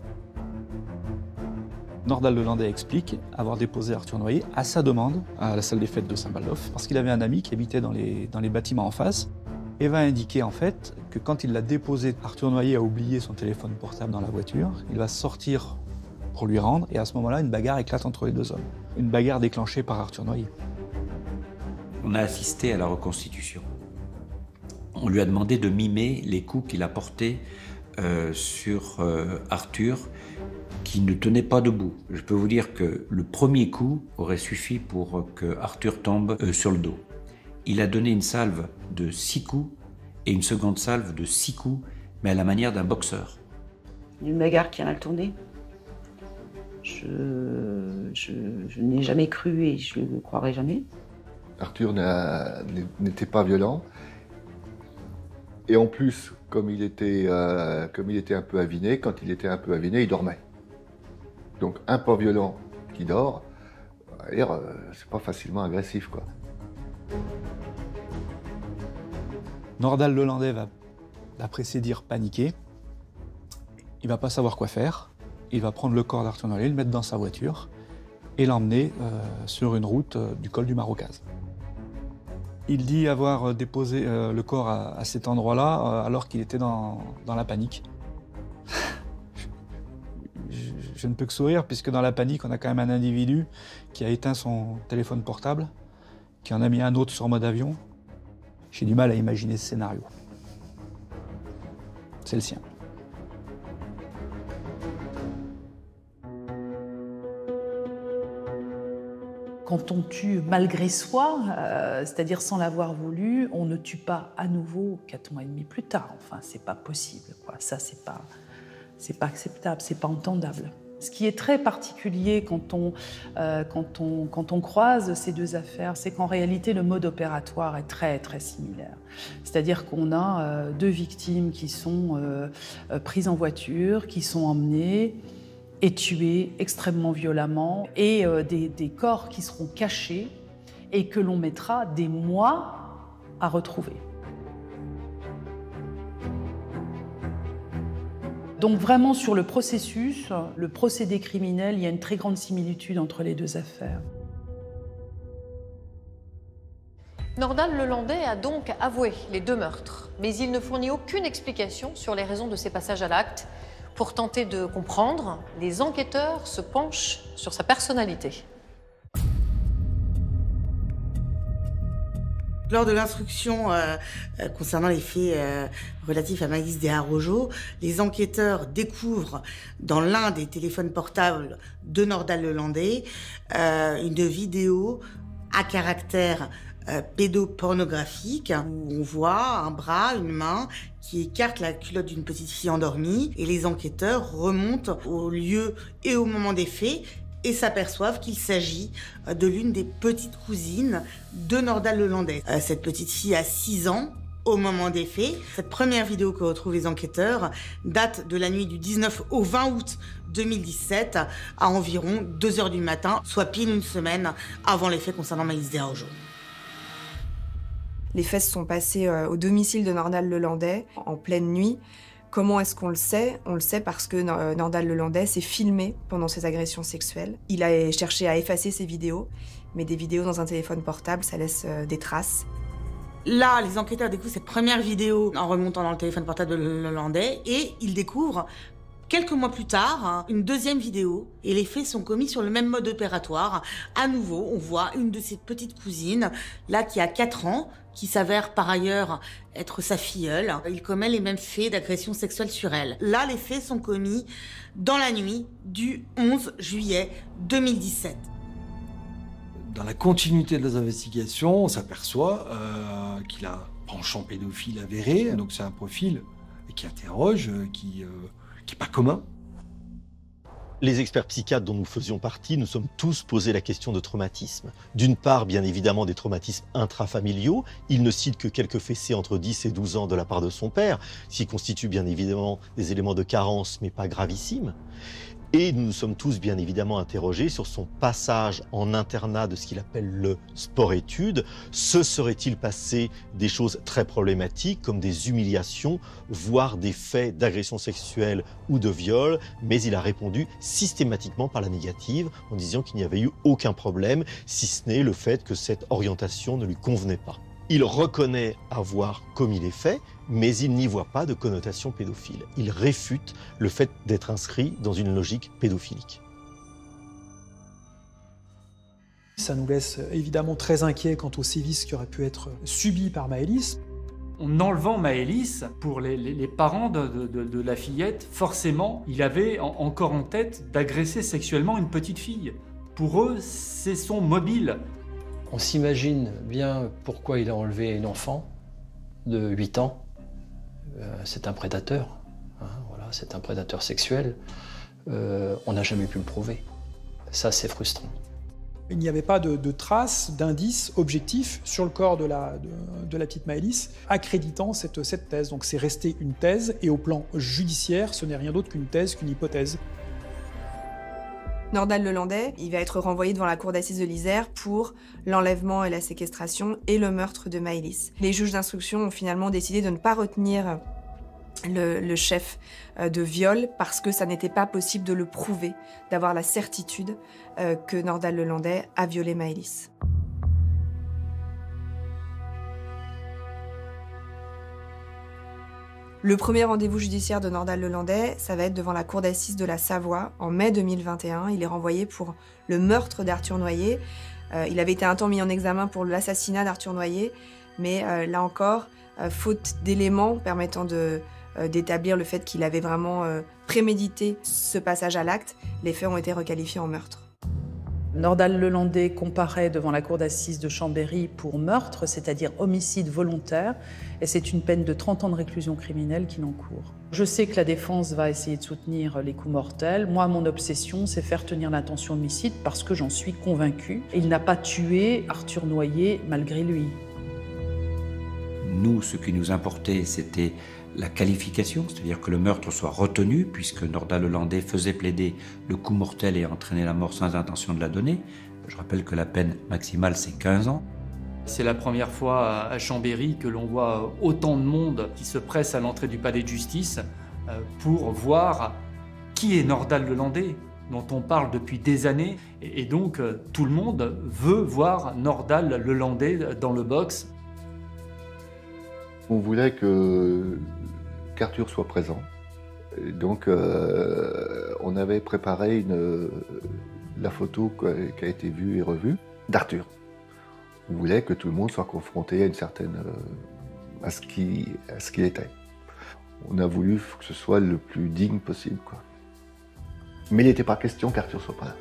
Nordal Lelandais explique avoir déposé Arthur Noyer à sa demande à la salle des fêtes de Saint-Baldoff parce qu'il avait un ami qui habitait dans les bâtiments en face et va indiquer en fait que quand il l'a déposé, Arthur Noyer a oublié son téléphone portable dans la voiture, il va sortir pour lui rendre et à ce moment-là, une bagarre éclate entre les deux hommes. Une bagarre déclenchée par Arthur Noyer. On a assisté à la reconstitution. On lui a demandé de mimer les coups qu'il a portés sur Arthur, qui ne tenait pas debout. Je peux vous dire que le premier coup aurait suffi pour que Arthur tombe sur le dos. Il a donné une salve de 6 coups et une seconde salve de 6 coups, mais à la manière d'un boxeur. Une bagarre qui a mal tourné. Je n'ai jamais cru et je ne le croirai jamais. Arthur n'était pas violent. Et en plus, comme il était un peu aviné, quand il était un peu aviné, il dormait. Donc un pas violent qui dort, c'est pas facilement agressif, quoi. Nordal Lelandais va, d'après ses dires, paniquer. Il va pas savoir quoi faire. Il va prendre le corps d'Arthur Noyer, le mettre dans sa voiture et l'emmener sur une route du col du Marocaz. Il dit avoir déposé le corps à cet endroit-là alors qu'il était dans la panique. Je ne peux que sourire puisque dans la panique, on a quand même un individu qui a éteint son téléphone portable, qui en a mis un autre sur mode avion. J'ai du mal à imaginer ce scénario. C'est le sien. Quand on tue malgré soi, c'est-à-dire sans l'avoir voulu, on ne tue pas à nouveau 4 mois et demi plus tard. Enfin, c'est pas possible, quoi. Ça, c'est pas acceptable, c'est pas entendable. Ce qui est très particulier quand on croise ces deux affaires, c'est qu'en réalité, le mode opératoire est très, très similaire. C'est-à-dire qu'on a 2 victimes qui sont prises en voiture, qui sont emmenées et tuées extrêmement violemment, et des corps qui seront cachés et que l'on mettra des mois à retrouver. Donc vraiment sur le processus, le procédé criminel, il y a une très grande similitude entre les deux affaires. Nordal Lelandais a donc avoué les 2 meurtres, mais il ne fournit aucune explication sur les raisons de ses passages à l'acte. Pour tenter de comprendre, les enquêteurs se penchent sur sa personnalité. Lors de l'instruction concernant les faits relatifs à Maëlys Desarrojo, les enquêteurs découvrent dans l'un des téléphones portables de Nordal Lelandais une vidéo à caractère pédopornographique où on voit un bras, une main qui écarte la culotte d'une petite fille endormie, et les enquêteurs remontent au lieu et au moment des faits et s'aperçoivent qu'il s'agit de l'une des petites cousines de Nordal Lelandais. Cette petite fille a 6 ans au moment des faits. Cette première vidéo que retrouvent les enquêteurs date de la nuit du 19 au 20 août 2017 à environ 2 h du matin, soit pile une semaine avant les faits concernant Maëlys Desarrojo. Les faits se sont passés au domicile de Nordal Lelandais en pleine nuit. Comment est-ce qu'on le sait? On le sait parce que Nordal Lelandais s'est filmé pendant ses agressions sexuelles. Il a cherché à effacer ses vidéos, mais des vidéos dans un téléphone portable, ça laisse des traces. Là, les enquêteurs découvrent cette première vidéo en remontant dans le téléphone portable de Lelandais et ils découvrent quelques mois plus tard une deuxième vidéo et les faits sont commis sur le même mode opératoire. À nouveau, on voit une de ses petites cousines, là qui a 4 ans, qui s'avère par ailleurs être sa filleule. Il commet les mêmes faits d'agression sexuelle sur elle. Là, les faits sont commis dans la nuit du 11 juillet 2017. Dans la continuité de nos investigations, on s'aperçoit qu'il a un penchant pédophile avéré. Donc c'est un profil qui interroge, qui n'est pas commun. Les experts psychiatres dont nous faisions partie, nous sommes tous posés la question de traumatisme. D'une part, bien évidemment, des traumatismes intrafamiliaux. Il ne cite que quelques fessées entre 10 et 12 ans de la part de son père, ce qui constitue bien évidemment des éléments de carence, mais pas gravissimes. Et nous nous sommes tous bien évidemment interrogés sur son passage en internat de ce qu'il appelle le sport-études. Se serait-il passé des choses très problématiques comme des humiliations, voire des faits d'agression sexuelle ou de viol? Mais il a répondu systématiquement par la négative en disant qu'il n'y avait eu aucun problème, si ce n'est le fait que cette orientation ne lui convenait pas. Il reconnaît avoir commis les faits, mais il n'y voit pas de connotation pédophile. Il réfute le fait d'être inscrit dans une logique pédophilique. Ça nous laisse évidemment très inquiets quant aux sévices qui auraient pu être subis par Maëlys. En enlevant Maëlys, pour les parents de la fillette, forcément, il avait encore en tête d'agresser sexuellement une petite fille. Pour eux, c'est son mobile. On s'imagine bien pourquoi il a enlevé une enfant de 8 ans. C'est un prédateur, hein, voilà, c'est un prédateur sexuel. On n'a jamais pu le prouver. Ça, c'est frustrant. Il n'y avait pas de traces, d'indices objectifs sur le corps de la petite Maëlys accréditant cette thèse. Donc c'est resté une thèse, et au plan judiciaire, ce n'est rien d'autre qu'une thèse, qu'une hypothèse. Nordal Lelandais, il va être renvoyé devant la cour d'assises de l'Isère pour l'enlèvement et la séquestration et le meurtre de Maëlys. Les juges d'instruction ont finalement décidé de ne pas retenir le chef de viol parce que ça n'était pas possible de le prouver, d'avoir la certitude que Nordal Lelandais a violé Maëlys. Le premier rendez-vous judiciaire de Nordal Lelandais, ça va être devant la cour d'assises de la Savoie en mai 2021. Il est renvoyé pour le meurtre d'Arthur Noyer. Il avait été un temps mis en examen pour l'assassinat d'Arthur Noyer, mais là encore, faute d'éléments permettant d'établir le fait qu'il avait vraiment prémédité ce passage à l'acte, les faits ont été requalifiés en meurtre. Nordal Lelandais comparaît devant la cour d'assises de Chambéry pour meurtre, c'est-à-dire homicide volontaire, et c'est une peine de 30 ans de réclusion criminelle qu'il encourt. Je sais que la défense va essayer de soutenir les coups mortels. Moi, mon obsession, c'est faire tenir l'intention homicide parce que j'en suis convaincue. Il n'a pas tué Arthur Noyer malgré lui. Nous, ce qui nous importait, c'était la qualification, c'est-à-dire que le meurtre soit retenu, puisque Nordal Lelandais faisait plaider le coup mortel et entraîner la mort sans intention de la donner. Je rappelle que la peine maximale, c'est 15 ans. C'est la première fois à Chambéry que l'on voit autant de monde qui se presse à l'entrée du palais de justice pour voir qui est Nordal Lelandais, dont on parle depuis des années. Et donc, tout le monde veut voir Nordal Lelandais dans le box. On voulait qu'Arthur soit présent. Donc, on avait préparé la photo qui a été vue et revue d'Arthur. On voulait que tout le monde soit confronté à une certaine, à ce qu'il était. On a voulu que ce soit le plus digne possible, quoi. Mais il n'était pas question qu'Arthur soit pas là.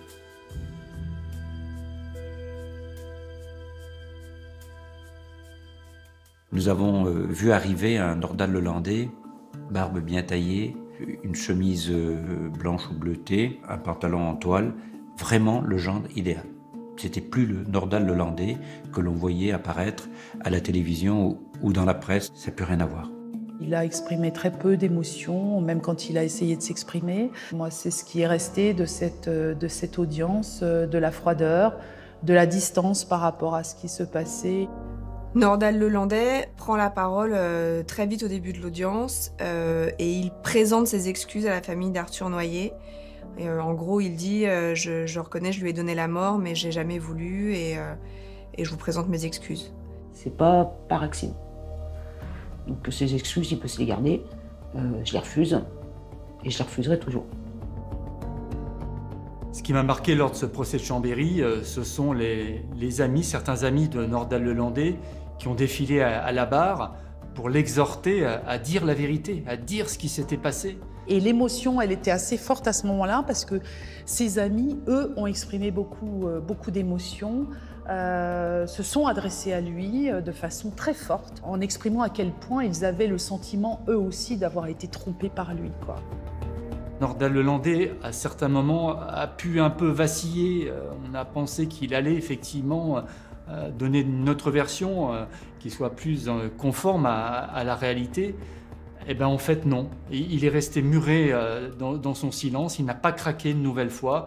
Nous avons vu arriver un Nordal Lelandais, barbe bien taillée, une chemise blanche ou bleutée, un pantalon en toile, vraiment le genre idéal. C'était plus le Nordal Lelandais que l'on voyait apparaître à la télévision ou dans la presse, ça n'a plus rien à voir. Il a exprimé très peu d'émotions, même quand il a essayé de s'exprimer. Moi, c'est ce qui est resté de cette audience, de la froideur, de la distance par rapport à ce qui se passait. Nordal Lelandais prend la parole très vite au début de l'audience et il présente ses excuses à la famille d'Arthur Noyer. Et, en gros, il dit je reconnais, je lui ai donné la mort, mais j'ai jamais voulu et je vous présente mes excuses. C'est pas par accident. Donc ces excuses, il peut se les garder. Je les refuse et je les refuserai toujours. Ce qui m'a marqué lors de ce procès de Chambéry, ce sont les amis, certains amis de Nordal Lelandais qui ont défilé à la barre pour l'exhorter à dire la vérité, à dire ce qui s'était passé. Et l'émotion, elle était assez forte à ce moment-là parce que ses amis, eux, ont exprimé beaucoup d'émotions, se sont adressés à lui de façon très forte, en exprimant à quel point ils avaient le sentiment, eux aussi, d'avoir été trompés par lui, quoi. Nordal-Lelandais, à certains moments, a pu un peu vaciller. On a pensé qu'il allait effectivement donner une autre version qui soit plus conforme à la réalité. Eh bien, en fait, non. Il est resté muré dans son silence. Il n'a pas craqué une nouvelle fois.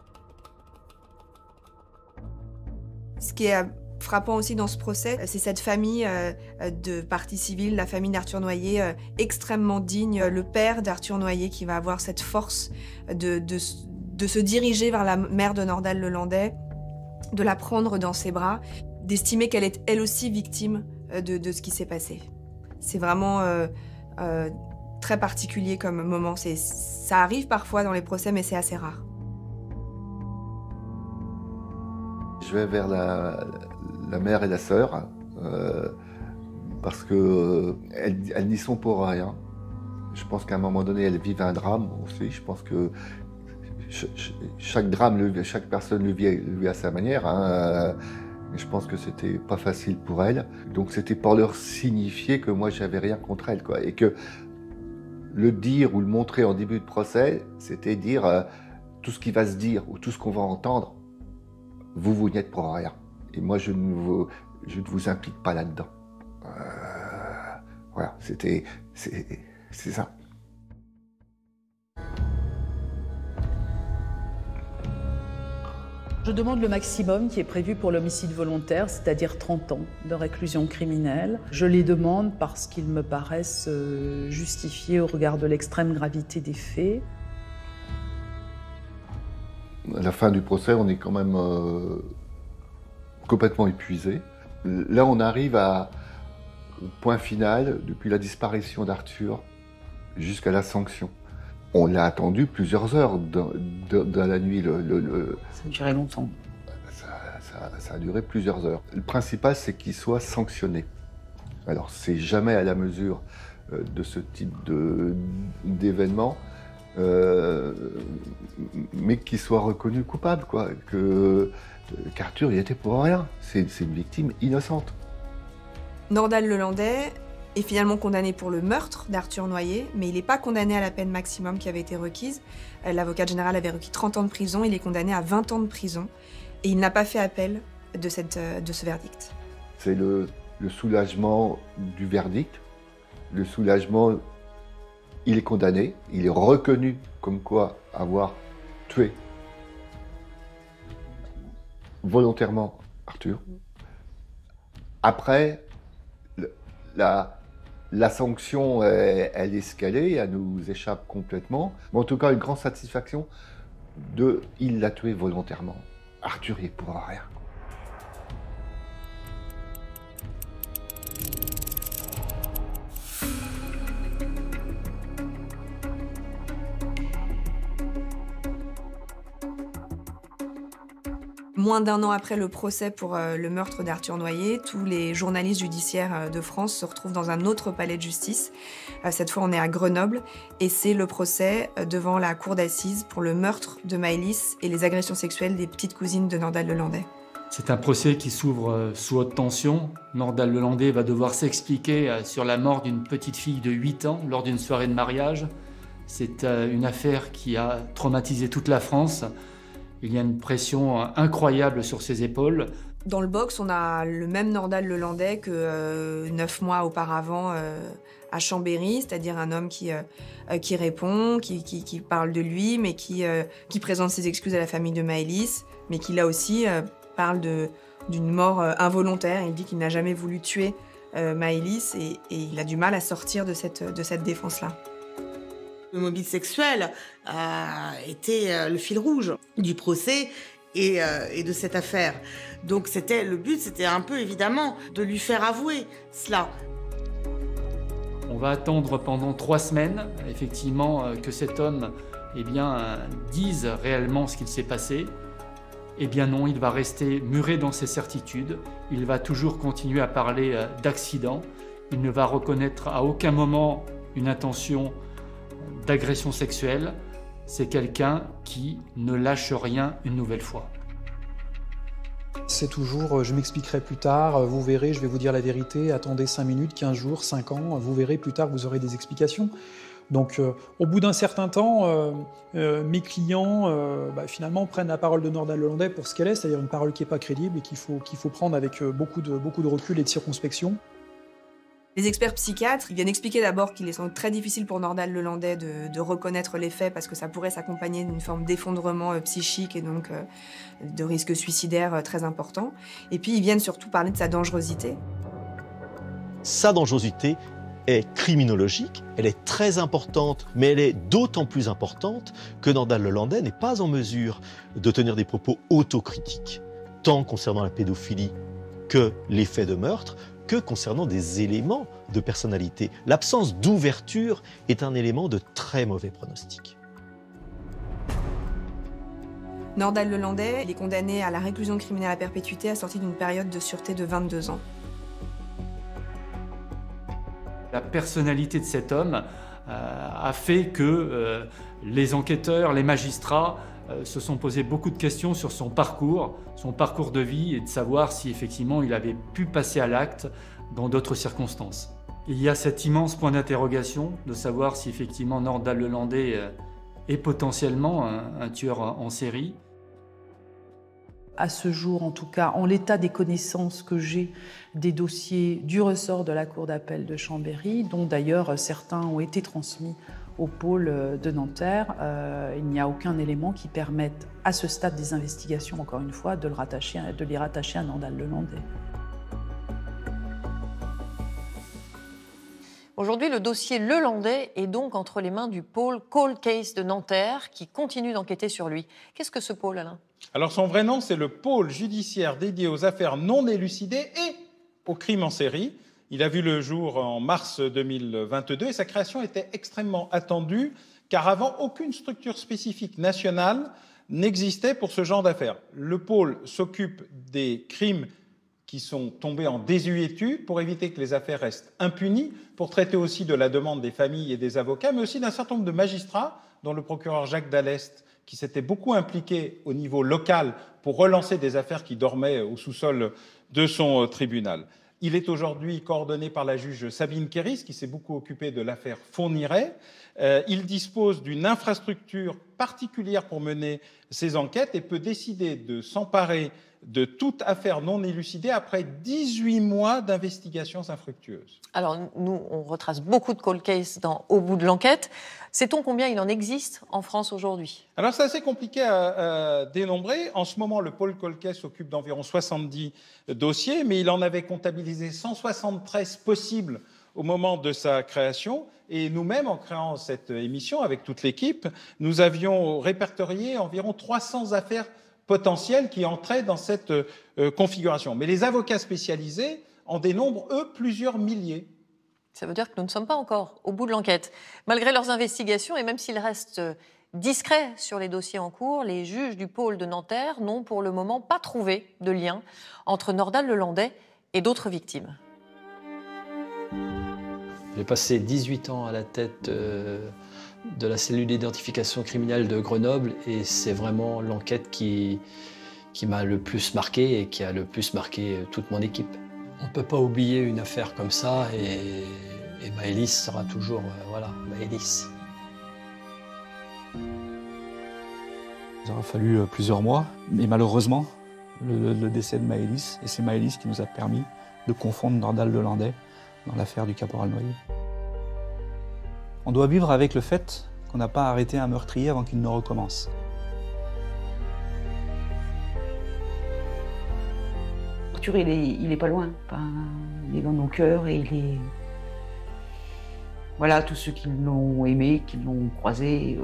Ce qui est frappant aussi dans ce procès, c'est cette famille de partie civile, la famille d'Arthur Noyer, extrêmement digne. Le père d'Arthur Noyer qui va avoir cette force de se diriger vers la mère de Nordal-Lelandais, de la prendre dans ses bras, d'estimer qu'elle est elle aussi victime de ce qui s'est passé. C'est vraiment très particulier comme moment. Ça arrive parfois dans les procès, mais c'est assez rare. Je vais vers la mère et la sœur, parce qu'elles n'y sont pour rien. Je pense qu'à un moment donné, elles vivent un drame aussi. Je pense que chaque drame, chaque personne le vit à sa manière. Mais je pense que c'était pas facile pour elles. Donc c'était pour leur signifier que moi, j'avais rien contre elles, quoi. Et que le dire ou le montrer en début de procès, c'était dire tout ce qui va se dire ou tout ce qu'on va entendre, vous n'y êtes pour rien. Et moi, je ne vous implique pas là-dedans. Voilà, c'est ça. Je demande le maximum qui est prévu pour l'homicide volontaire, c'est-à-dire 30 ans de réclusion criminelle. Je les demande parce qu'ils me paraissent justifiés au regard de l'extrême gravité des faits. À la fin du procès, on est quand même complètement épuisé. Là, on arrive au point final, depuis la disparition d'Arthur jusqu'à la sanction. On l'a attendu plusieurs heures dans la nuit. Ça a duré longtemps. Ça a duré plusieurs heures. Le principal, c'est qu'il soit sanctionné. Alors, c'est jamais à la mesure de ce type d'événement, mais qu'il soit reconnu coupable, quoi. Qu'Arthur y était pour rien. C'est une victime innocente. Nordal-Lelandais est finalement condamné pour le meurtre d'Arthur Noyer, mais il n'est pas condamné à la peine maximum qui avait été requise. L'avocat général avait requis 30 ans de prison, il est condamné à 20 ans de prison, et il n'a pas fait appel de ce verdict. C'est le soulagement du verdict, le soulagement, il est condamné, il est reconnu comme quoi avoir tué volontairement Arthur. Après, la sanction, elle est escalée, elle nous échappe complètement. Mais en tout cas, une grande satisfaction il l'a tué volontairement. Arthur, il est pour rien. Moins d'un an après le procès pour le meurtre d'Arthur Noyer, tous les journalistes judiciaires de France se retrouvent dans un autre palais de justice. Cette fois, on est à Grenoble et c'est le procès devant la cour d'assises pour le meurtre de Maëlys et les agressions sexuelles des petites cousines de Nordal-Lelandais. C'est un procès qui s'ouvre sous haute tension. Nordal-Lelandais va devoir s'expliquer sur la mort d'une petite fille de 8 ans lors d'une soirée de mariage. C'est une affaire qui a traumatisé toute la France. Il y a une pression incroyable sur ses épaules. Dans le box, on a le même Nordal-Lelandais que 9 mois auparavant à Chambéry, c'est-à-dire un homme qui répond, qui parle de lui, mais qui présente ses excuses à la famille de Maëlys, mais qui là aussi parle d'une mort involontaire. Il dit qu'il n'a jamais voulu tuer Maëlys et il a du mal à sortir de cette défense-là. Le mobile sexuel a été le fil rouge du procès et de cette affaire. Donc le but, c'était un peu évidemment de lui faire avouer cela. On va attendre pendant 3 semaines, effectivement, que cet homme dise réellement ce qu'il s'est passé. Eh bien non, il va rester muré dans ses certitudes. Il va toujours continuer à parler d'accident. Il ne va reconnaître à aucun moment une intention d'agression sexuelle, c'est quelqu'un qui ne lâche rien une nouvelle fois. C'est toujours « je m'expliquerai plus tard, vous verrez, je vais vous dire la vérité, attendez 5 minutes, 15 jours, 5 ans, vous verrez plus tard, vous aurez des explications ». Donc au bout d'un certain temps, mes clients finalement prennent la parole de Nordal Lelandais pour ce qu'elle est, c'est-à-dire une parole qui n'est pas crédible et qu'il faut prendre avec beaucoup de recul et de circonspection. Les experts psychiatres, ils viennent expliquer d'abord qu'il est très difficile pour Nordal Lelandais de reconnaître les faits parce que ça pourrait s'accompagner d'une forme d'effondrement psychique et donc de risque suicidaire très important. Et puis ils viennent surtout parler de sa dangerosité. Sa dangerosité est criminologique, elle est très importante, mais elle est d'autant plus importante que Nordal Lelandais n'est pas en mesure de tenir des propos autocritiques, tant concernant la pédophilie que les faits de meurtre, que concernant des éléments de personnalité. L'absence d'ouverture est un élément de très mauvais pronostic. Nordal Lelandais, il est condamné à la réclusion criminelle à perpétuité assortie d'une période de sûreté de 22 ans. La personnalité de cet homme a fait que les enquêteurs, les magistrats se sont posés beaucoup de questions sur son parcours de vie et de savoir si effectivement il avait pu passer à l'acte dans d'autres circonstances. Il y a cet immense point d'interrogation de savoir si effectivement Nordal Lelandais est potentiellement un tueur en série. À ce jour, en tout cas, en l'état des connaissances que j'ai des dossiers du ressort de la Cour d'appel de Chambéry, dont d'ailleurs certains ont été transmis au pôle de Nanterre, il n'y a aucun élément qui permette, à ce stade des investigations, encore une fois, de les rattacher à Nordal Lelandais. Aujourd'hui, le dossier Lelandais est donc entre les mains du pôle Cold Case de Nanterre qui continue d'enquêter sur lui. Qu'est-ce que ce pôle, Alain ? Alors son vrai nom, c'est le pôle judiciaire dédié aux affaires non élucidées et aux crimes en série. Il a vu le jour en mars 2022 et sa création était extrêmement attendue car avant, aucune structure spécifique nationale n'existait pour ce genre d'affaires. Le pôle s'occupe des crimes qui sont tombés en désuétude pour éviter que les affaires restent impunies, pour traiter aussi de la demande des familles et des avocats, mais aussi d'un certain nombre de magistrats, dont le procureur Jacques Dallest, qui s'était beaucoup impliqué au niveau local pour relancer des affaires qui dormaient au sous-sol de son tribunal. Il est aujourd'hui coordonné par la juge Sabine Kéris, qui s'est beaucoup occupée de l'affaire Fourniret. Il dispose d'une infrastructure particulière pour mener ses enquêtes et peut décider de s'emparer de toute affaire non élucidée après 18 mois d'investigations infructueuses. Alors, nous, on retrace beaucoup de cold cases au bout de l'enquête. Sait-on combien il en existe en France aujourd'hui ? Alors, c'est assez compliqué à dénombrer. En ce moment, le pôle cold case s'occupe d'environ 70 dossiers, mais il en avait comptabilisé 173 possibles au moment de sa création. Et nous-mêmes, en créant cette émission avec toute l'équipe, nous avions répertorié environ 300 affaires potentiels qui entraient dans cette configuration. Mais les avocats spécialisés en dénombrent, eux, plusieurs milliers. Ça veut dire que nous ne sommes pas encore au bout de l'enquête. Malgré leurs investigations, et même s'ils restent discrets sur les dossiers en cours, les juges du pôle de Nanterre n'ont pour le moment pas trouvé de lien entre Nordal Lelandais et d'autres victimes. J'ai passé 18 ans à la tête de la cellule d'identification criminelle de Grenoble et c'est vraiment l'enquête qui m'a le plus marqué et qui a le plus marqué toute mon équipe. On ne peut pas oublier une affaire comme ça et Maëlys sera toujours, voilà, Maëlys. Il aura fallu plusieurs mois, mais malheureusement, le décès de Maëlys, et c'est Maëlys qui nous a permis de confondre Nordal Lelandais dans l'affaire du caporal Noyer. On doit vivre avec le fait qu'on n'a pas arrêté un meurtrier avant qu'il ne recommence. Arthur, il est pas loin. Enfin, il est dans nos cœurs et il est... Voilà, tous ceux qui l'ont aimé, qui l'ont croisé,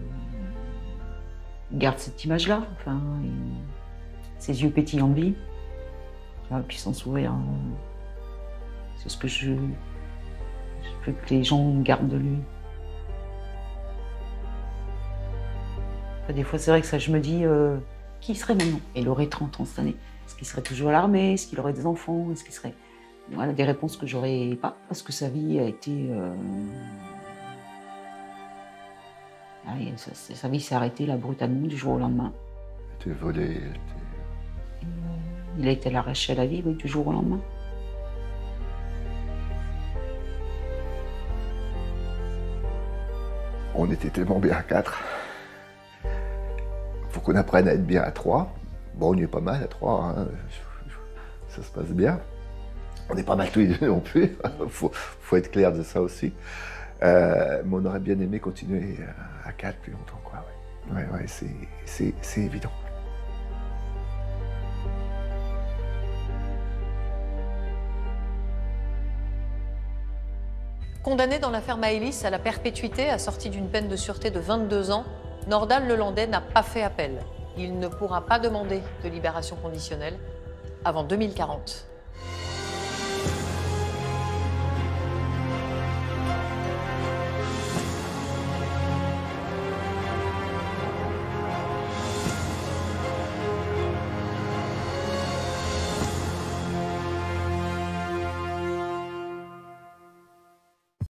gardent cette image-là. Enfin, ses yeux pétillants de vie. Puis son sourire. C'est ce que je veux que les gens gardent de lui. Enfin, des fois, c'est vrai que ça, je me dis, qui il serait maintenant ? Il aurait 30 ans cette année. Est-ce qu'il serait toujours à l'armée ? Est-ce qu'il aurait des enfants ? Est-ce qu'il serait... Voilà, des réponses que j'aurais pas, parce que sa vie a été Sa vie s'est arrêtée là brutalement du jour au lendemain. Il était volé. Il a été arraché à la vie du jour au lendemain. On était tellement bien à 4. Faut qu'on apprenne à être bien à 3. Bon, on y est pas mal à 3. Hein. Ça se passe bien. On n'est pas mal tous les deux non plus. faut être clair de ça aussi. Mais on aurait bien aimé continuer à 4 plus longtemps, quoi. Ouais, c'est évident. Condamné dans l'affaire Maëlys à la perpétuité, assorti d'une peine de sûreté de 22 ans, Nordal Lelandais n'a pas fait appel. Il ne pourra pas demander de libération conditionnelle avant 2040.